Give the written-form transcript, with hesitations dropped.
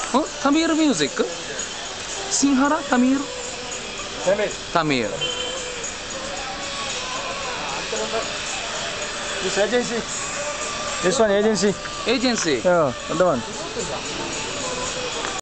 Oh, Tamil music? Sinhala, Tamil? Tamil. This agency. This one agency. Agency. Yeah, other one.